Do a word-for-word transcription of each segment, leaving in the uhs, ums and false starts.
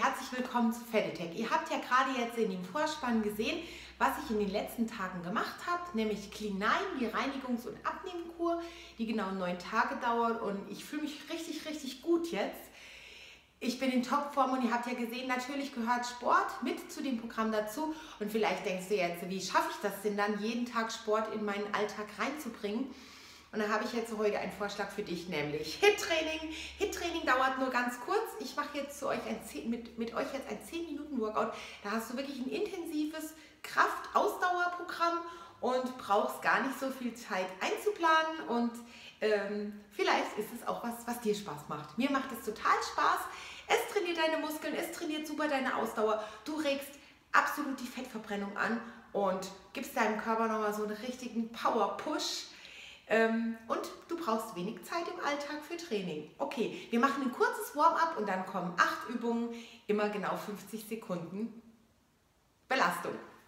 herzlich willkommen zu Fettitech. Ihr habt ja gerade jetzt in dem Vorspann gesehen, was ich in den letzten Tagen gemacht habe, nämlich Clean neun, die Reinigungs- und Abnehmkur, die genau neun Tage dauert und ich fühle mich richtig, richtig gut jetzt. Ich bin in Topform und ihr habt ja gesehen, natürlich gehört Sport mit zu dem Programm dazu und vielleicht denkst du jetzt, wie schaffe ich das denn dann, jeden Tag Sport in meinen Alltag reinzubringen? Und da habe ich jetzt heute einen Vorschlag für dich, nämlich Hit-Training. Hit-Training dauert nur ganz kurz. Ich mache jetzt zu euch ein zehn, mit, mit euch jetzt ein zehn Minuten Workout. Da hast du wirklich ein intensives Kraft-Ausdauerprogramm und brauchst gar nicht so viel Zeit einzuplanen. Und ähm, vielleicht ist es auch was, was dir Spaß macht. Mir macht es total Spaß. Es trainiert deine Muskeln, es trainiert super deine Ausdauer. Du regst absolut die Fettverbrennung an und gibst deinem Körper nochmal so einen richtigen Power-Push. Ähm, und du brauchst wenig Zeit im Alltag für Training. Okay, wir machen ein kurzes Warm-up und dann kommen acht Übungen, immer genau fünfzig Sekunden Belastung.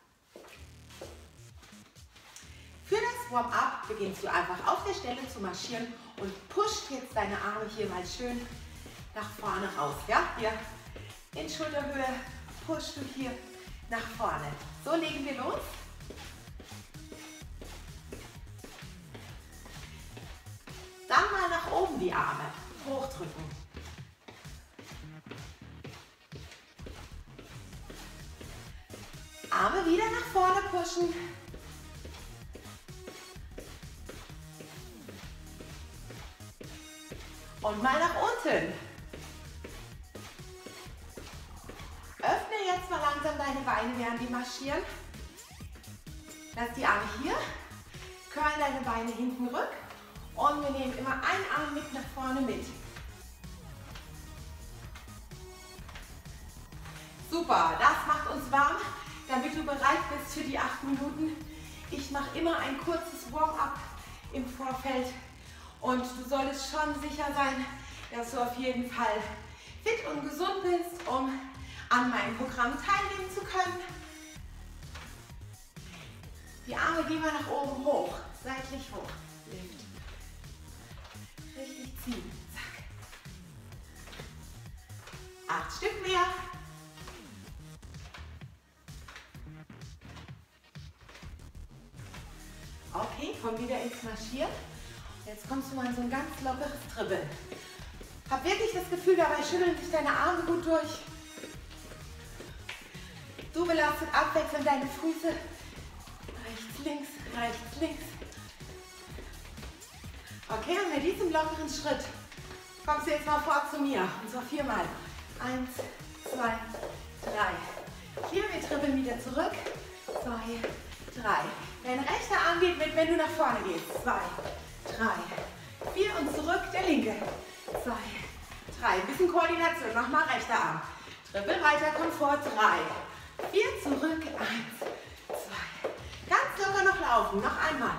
Für das Warm-up beginnst du einfach auf der Stelle zu marschieren und pusht jetzt deine Arme hier mal schön nach vorne raus. Ja, hier in Schulterhöhe pushst du hier nach vorne. So, legen wir los. Dann mal nach oben die Arme hochdrücken. Arme wieder nach vorne pushen. Und mal nach unten. Öffne jetzt mal langsam deine Beine, während die marschieren. Lass die Arme hier. Curl deine Beine hinten rück. Und wir nehmen immer einen Arm mit nach vorne mit. Super, das macht uns warm, damit du bereit bist für die acht Minuten. Ich mache immer ein kurzes Warm-up im Vorfeld und du solltest schon sicher sein, dass du auf jeden Fall fit und gesund bist, um an meinem Programm teilnehmen zu können. Die Arme gehen wir nach oben hoch, seitlich hoch. Lift. Richtig ziehen. Zack. Acht Stück mehr. Okay, komm wieder ins Marschieren. Jetzt kommst du mal in so ein ganz lockeres Dribbeln. Hab wirklich das Gefühl, dabei schütteln sich deine Arme gut durch. Du belastet abwechselnd deine Füße. Rechts, links, rechts, links. Okay, und mit diesem lockeren Schritt kommst du jetzt mal vor zu mir. Und zwar viermal. Eins, zwei, drei. Vier, wir dribbeln wieder zurück. Zwei, drei. Dein rechter Arm geht mit, wenn du nach vorne gehst. Zwei, drei, vier und zurück. Der linke. Zwei, drei. Ein bisschen Koordination. Nochmal rechter Arm. Dribbel weiter, komm vor. Drei, vier, zurück. Eins, zwei. Ganz locker noch laufen. Noch einmal.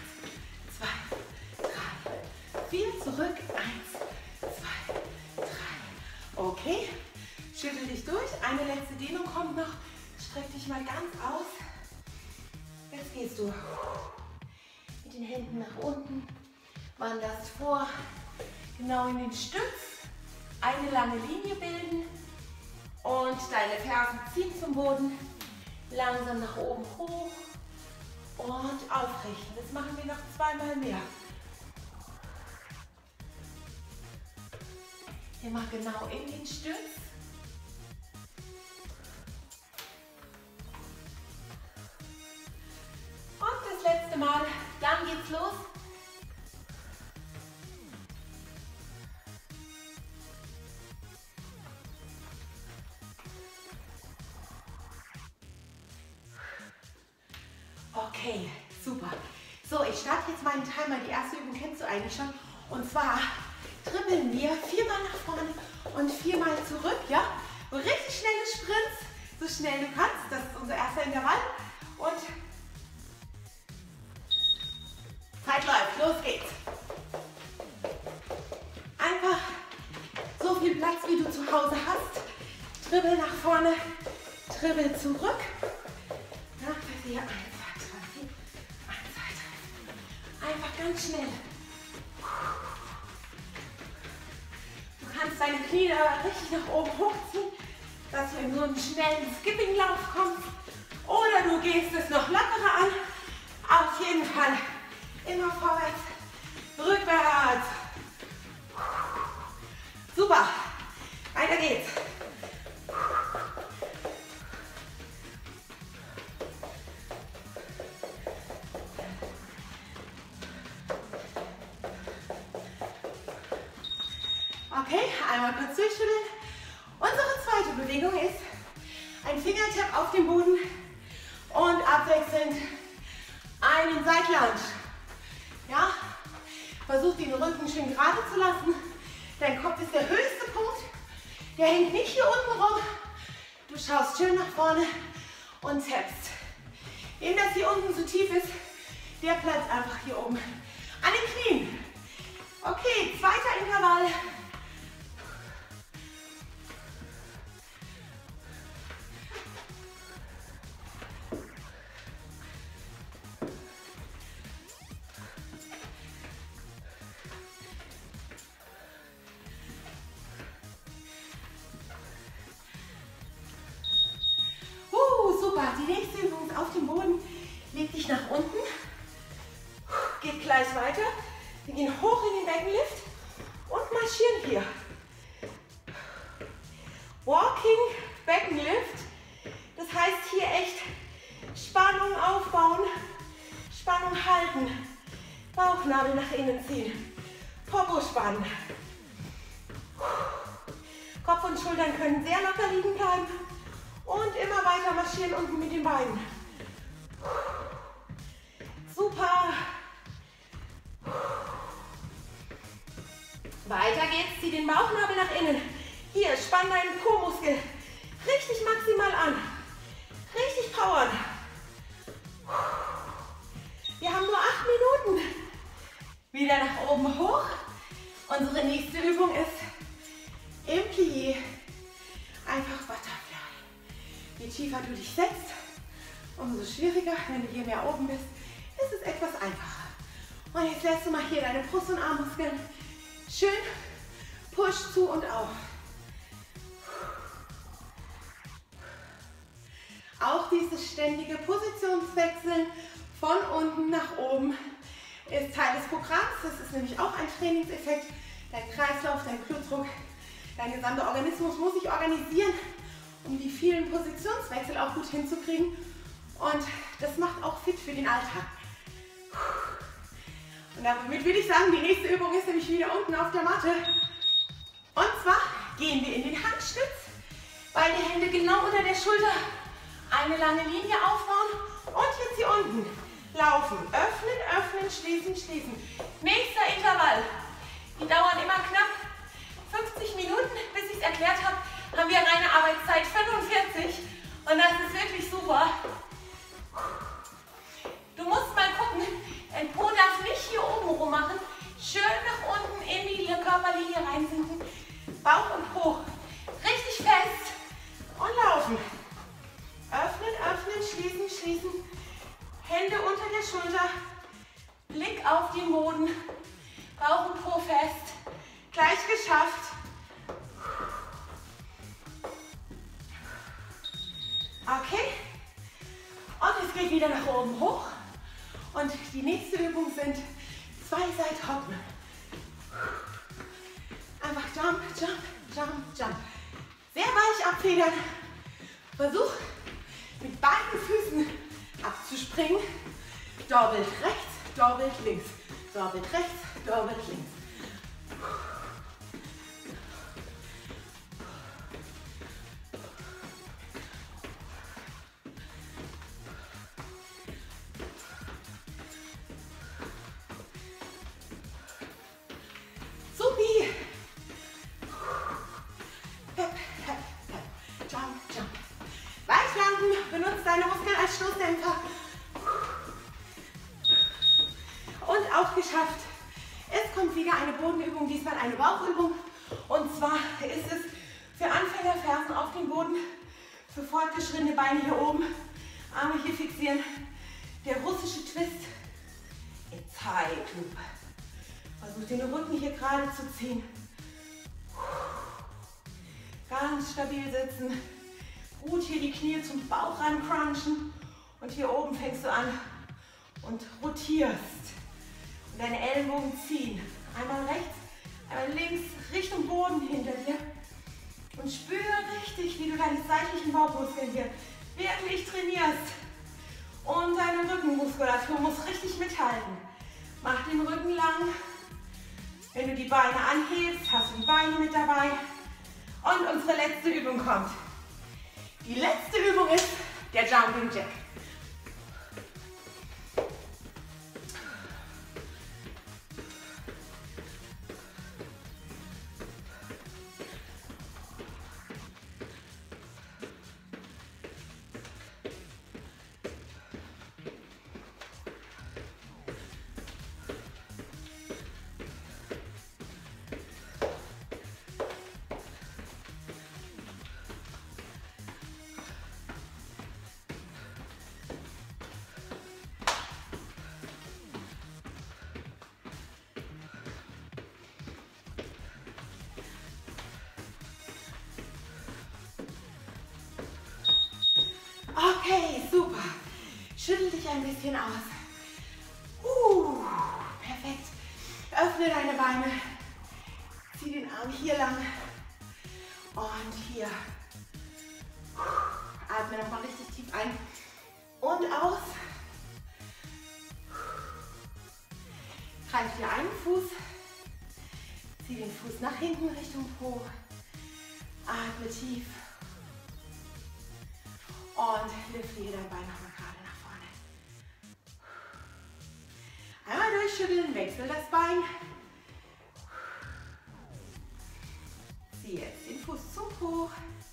Vier, zurück, eins, zwei, drei. Okay, schüttel dich durch. Eine letzte Dehnung kommt noch. Streck dich mal ganz aus. Jetzt gehst du mit den Händen nach unten, wanderst vor, genau in den Stütz, eine lange Linie bilden und deine Fersen ziehen zum Boden, langsam nach oben hoch und aufrichten. Das machen wir noch zweimal mehr. Immer genau in den Stütz. Und das letzte Mal, dann geht's los. Okay, super. So, ich starte jetzt meinen Timer. Die erste Übung kennst du eigentlich schon. Und zwar dribbeln wir viermal nach vorne und viermal zurück, ja? Und richtig schnelle Sprints, so schnell du kannst. Das ist unser erster Intervall. Und Zeit läuft, los geht's. Einfach so viel Platz, wie du zu Hause hast. Dribbel nach vorne, dribbel zurück. Ja, hier, eins, zwei, drei, vier, eins, zwei, drei. Einfach ganz schnell. Du kannst deine Knie da richtig nach oben hochziehen. du in so einen schnellen Skipping-Lauf kommst oder du gehst es noch lockerer an. Auf jeden Fall immer vorwärts, rückwärts. Super, weiter geht's. Okay, einmal kurz durchschütteln. Unsere zweite Bewegung ist ein Fingertap auf dem Boden und abwechselnd einen Side Lunge. Ja, versuch den Rücken schön gerade zu lassen. Dein Kopf ist der höchste Punkt. Der hängt nicht hier unten rum. Du schaust schön nach vorne und tappst. Dem das hier unten so tief ist, der bleibt einfach hier oben an den Knien. Okay, zweiter Intervall. Die nächste Übung ist auf dem Boden. Leg dich nach unten. Geht gleich weiter. Wir gehen hoch in den Beckenlift und marschieren hier. Walking Beckenlift. Das heißt hier echt Spannung aufbauen, Spannung halten, Bauchnabel nach innen ziehen, Popo spannen. Kopf und Schultern können sehr locker liegen bleiben. Und immer weiter marschieren unten mit den Beinen. Super. Weiter geht's. Zieh den Bauchnabel nach innen. Hier, spann deinen Po-Muskel richtig maximal an. Richtig powern. Wir haben nur acht Minuten. Wieder nach oben hoch. Unsere nächste Übung ist im Plié. Einfach Butterfly. Je tiefer du dich setzt, umso schwieriger. Wenn du hier mehr oben bist, ist es etwas einfacher. Und jetzt lässt du mal hier deine Brust- und Armmuskeln schön push zu und auf. Auch dieses ständige Positionswechseln von unten nach oben ist Teil des Programms. Das ist nämlich auch ein Trainingseffekt. Dein Kreislauf, dein Blutdruck, dein gesamter Organismus muss sich organisieren, um die vielen Positionswechsel auch gut hinzukriegen. Und das macht auch fit für den Alltag. Und damit würde ich sagen, die nächste Übung ist nämlich wieder unten auf der Matte. Und zwar gehen wir in den Handstütz, beide Hände genau unter der Schulter, eine lange Linie aufbauen und jetzt hier unten laufen. Öffnen, öffnen, schließen, schließen. Nächster Intervall. Die dauern immer knapp fünfzig Minuten, bis ich es erklärt habe. Haben wir reine Arbeitszeit fünfundvierzig und das ist wirklich super. Du musst mal gucken, dein Po darf nicht hier oben rum machen. Schön nach unten in die Körperlinie reinsinken. Bauch und Po richtig fest und laufen. Öffnen, öffnen, schließen, schließen. Hände unter der Schulter. Blick auf den Boden. Bauch und Po fest. Gleich geschafft. Okay, und es geht wieder nach oben hoch und die nächste Übung sind zwei Seithoppen. Einfach jump, jump, jump, jump. Sehr weich abfedern. Versuch mit beiden Füßen abzuspringen. Doppelt rechts, doppelt links. Doppelt rechts, doppelt links. Benutzt deine Muskeln als Stoßdämpfer. Und auch geschafft. Es kommt wieder eine Bodenübung, diesmal eine Bauchübung. Und zwar ist es für Anfänger Fersen auf dem Boden, für fortgeschrittene Beine hier oben, Arme hier fixieren. Der russische Twist. It's high loop. Versuch den Rücken hier gerade zu ziehen. Ganz stabil sitzen. hier die Knie zum Bauch ran crunchen. Und hier oben fängst du an und rotierst. Und deine Ellenbogen ziehen. Einmal rechts, einmal links, Richtung Boden hinter dir. Und spüre richtig, wie du deine seitlichen Bauchmuskeln hier wirklich trainierst. Und deine Rückenmuskulatur muss richtig mithalten. Mach den Rücken lang. Wenn du die Beine anhebst, hast du die Beine mit dabei. Und unsere letzte Übung kommt. Die letzte Übung ist der Jumping Jack. Okay, super. Schüttel dich ein bisschen aus. Uh, perfekt. Öffne deine Beine. Zieh den Arm hier lang. Und hier. Atme nochmal richtig tief ein. Und aus. Greif dir einen Fuß. Zieh den Fuß nach hinten Richtung Po. Atme tief. Und lifte hier dein Bein nochmal gerade nach vorne. Einmal durchschütteln, wechsel das Bein. Zieh jetzt den Fuß zum Po.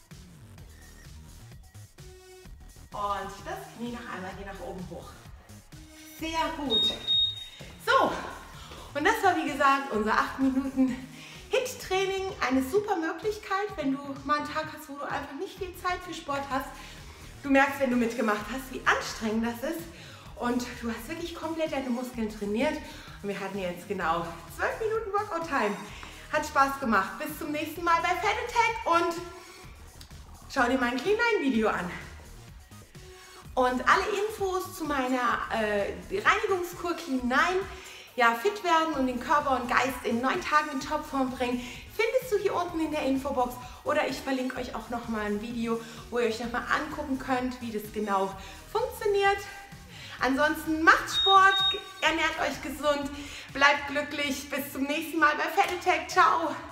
Und das Knie noch einmal hier nach oben hoch. Sehr gut. So, und das war wie gesagt unser acht Minuten HIIT-Training. Eine super Möglichkeit, wenn du mal einen Tag hast, wo du einfach nicht viel Zeit für Sport hast. Du merkst, wenn du mitgemacht hast, wie anstrengend das ist. Und du hast wirklich komplett deine Muskeln trainiert. Und wir hatten jetzt genau zwölf Minuten Workout-Time. Hat Spaß gemacht. Bis zum nächsten Mal bei Fat Attack und schau dir mein Clean Nine Video an. Und alle Infos zu meiner äh, Reinigungskur Clean Nine, ja, fit werden und den Körper und Geist in neun Tagen in Topform bringen, findest du hier unten in der Infobox. Oder ich verlinke euch auch nochmal ein Video, wo ihr euch nochmal angucken könnt, wie das genau funktioniert. Ansonsten macht Sport, ernährt euch gesund, bleibt glücklich. Bis zum nächsten Mal bei Fat Attack. Ciao!